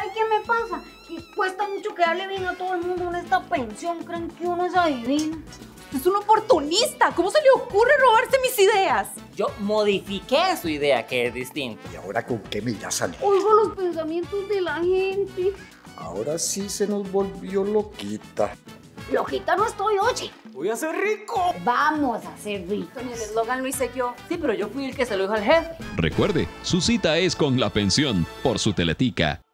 ¿Sabe qué me pasa? Que cuesta mucho quedarle bien a todo el mundo en esta pensión. ¿Creen que uno es adivino? Es un oportunista. ¿Cómo se le ocurre robarse mis ideas? Yo modifiqué su idea, que es distinta. ¿Y ahora con qué me irá a salir? Oigo los pensamientos de la gente. Ahora sí se nos volvió loquita. Loquita no estoy, oye. ¡Voy a ser rico! Vamos a ser ricos. El eslogan lo hice yo. Sí, pero yo fui el que se lo dijo al jefe. Recuerde, su cita es con La Pensión por su Teletica.